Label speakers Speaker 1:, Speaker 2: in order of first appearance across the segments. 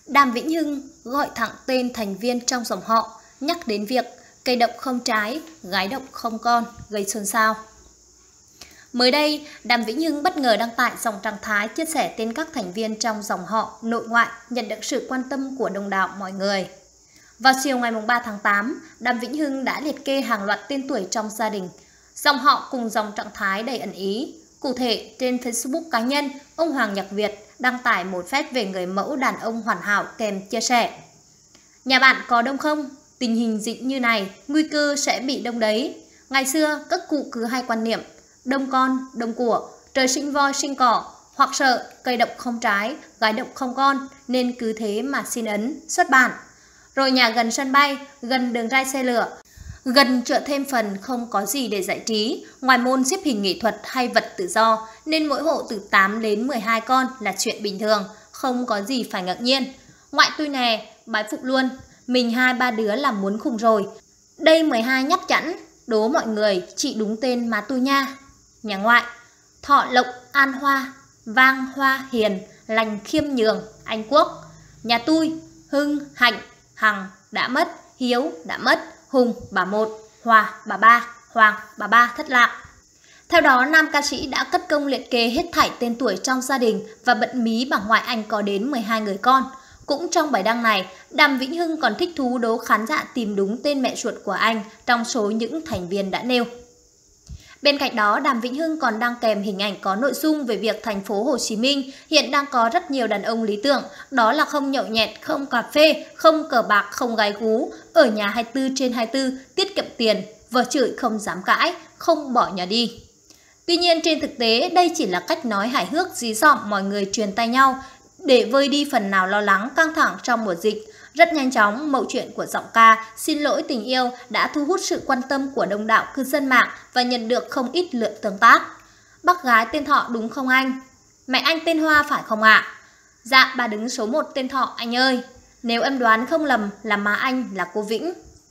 Speaker 1: Đàm Vĩnh Hưng gọi thẳng tên thành viên trong dòng họ, nhắc đến việc cây độc không trái, gái độc không con, gây xôn xao. Mới đây, Đàm Vĩnh Hưng bất ngờ đăng tải dòng trạng thái chia sẻ tên các thành viên trong dòng họ nội ngoại nhận được sự quan tâm của đông đảo mọi người. Vào chiều ngày 3 tháng 8, Đàm Vĩnh Hưng đã liệt kê hàng loạt tên tuổi trong gia đình, dòng họ cùng dòng trạng thái đầy ẩn ý. Cụ thể, trên Facebook cá nhân, ông Hoàng Nhật Việt đăng tải một phép về người mẫu đàn ông hoàn hảo kèm chia sẻ: nhà bạn có đông không? Tình hình dịch như này, nguy cơ sẽ bị đông đấy. Ngày xưa, các cụ cứ hay quan niệm đông con, đông của, trời sinh voi sinh cỏ, hoặc sợ cây độc không trái, gái độc không con, nên cứ thế mà xin ấn, xuất bản. Rồi nhà gần sân bay, gần đường ray xe lửa, gần chợ thêm phần không có gì để giải trí, ngoài môn xếp hình nghệ thuật hay vật tự do, nên mỗi hộ từ 8 đến 12 con là chuyện bình thường, không có gì phải ngạc nhiên. Ngoại tôi nè, bái phục luôn, mình 2-3 đứa là muốn khùng rồi. Đây 12 nhắp chẵn, đố mọi người chị đúng tên má tôi nha. Nhà ngoại: Thọ Lộc An Hoa, Vang Hoa Hiền, Lành Khiêm Nhường, Anh Quốc. Nhà tôi: Hưng Hạnh Hằng đã mất, Hiếu đã mất, Hùng bà 1, Hòa bà 3, Hoàng bà 3 thất lạc. Theo đó, nam ca sĩ đã cất công liệt kê hết thảy tên tuổi trong gia đình và bận mí bằng ngoại anh có đến 12 người con. Cũng trong bài đăng này, Đàm Vĩnh Hưng còn thích thú đố khán giả tìm đúng tên mẹ ruột của anh trong số những thành viên đã nêu. Bên cạnh đó, Đàm Vĩnh Hưng còn đăng kèm hình ảnh có nội dung về việc thành phố Hồ Chí Minh hiện đang có rất nhiều đàn ông lý tưởng, đó là không nhậu nhẹt, không cà phê, không cờ bạc, không gái gú, ở nhà 24/24, tiết kiệm tiền, vợ chửi không dám cãi, không bỏ nhà đi. Tuy nhiên, trên thực tế, đây chỉ là cách nói hài hước dí dỏm mọi người truyền tai nhau để vơi đi phần nào lo lắng căng thẳng trong mùa dịch. Rất nhanh chóng, mẩu chuyện của giọng ca Xin Lỗi Tình Yêu đã thu hút sự quan tâm của đông đảo cư dân mạng và nhận được không ít lượt tương tác. Bác gái tên Thọ đúng không anh? Mẹ anh tên Hoa phải không ạ? Dạ, bà đứng số 1 tên Thọ anh ơi. Nếu em đoán không lầm là má anh là cô Vĩnh.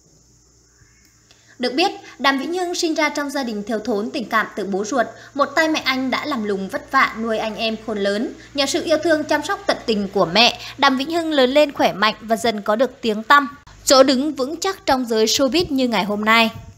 Speaker 1: Được biết, Đàm Vĩnh Hưng sinh ra trong gia đình thiếu thốn tình cảm từ bố ruột, một tay mẹ anh đã làm lùng vất vả nuôi anh em khôn lớn. Nhờ sự yêu thương chăm sóc tận tình của mẹ, Đàm Vĩnh Hưng lớn lên khỏe mạnh và dần có được tiếng tăm, chỗ đứng vững chắc trong giới showbiz như ngày hôm nay.